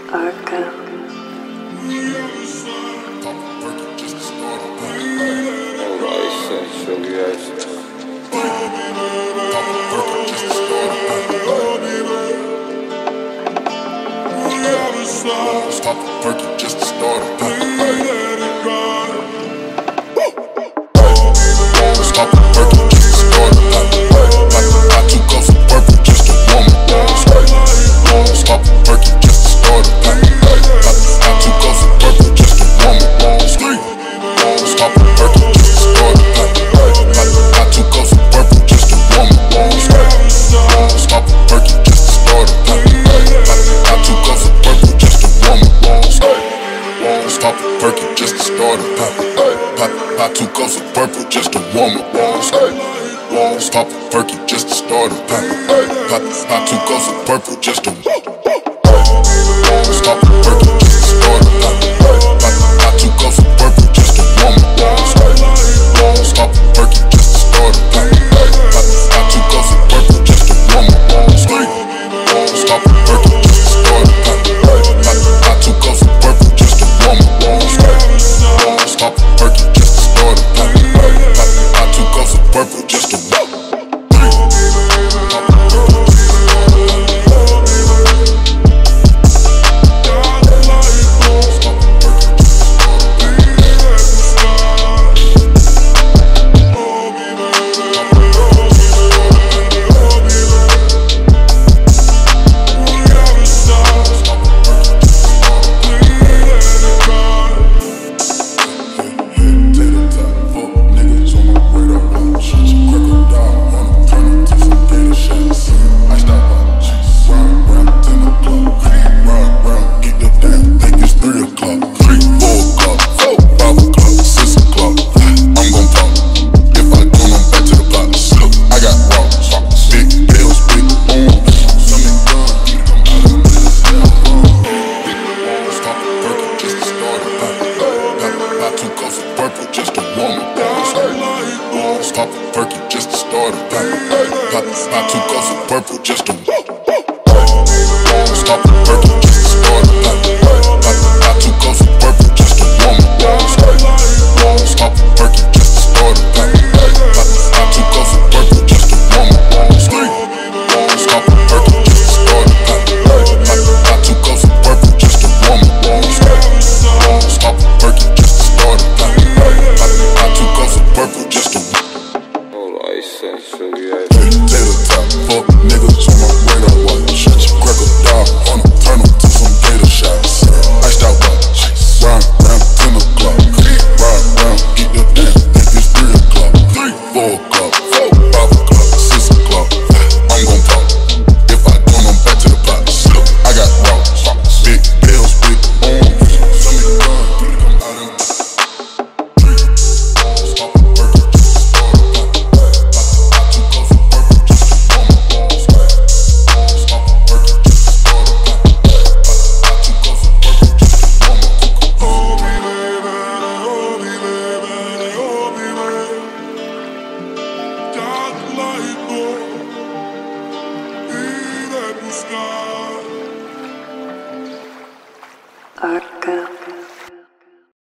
CallmeArco. Stop working just to start a Stop working just to start I took off some purple just to warm up. Stop working just to start I took off some purple just to warm up. Stop working just to start I took off some purple just to warm up. Stop working just to start I took off some purple just to warm up. Stop working just to start I took off some purple just to warm up. Stop working just to start I took off some purple just to stop working just to start I took off some purple just to warm up. Stop working just to start I took off some purple just to warm up. Stop working just to start I took off some purple just to warm up. Stop working just to start I took off some purple just to stop working just to start I took off some purple just to stop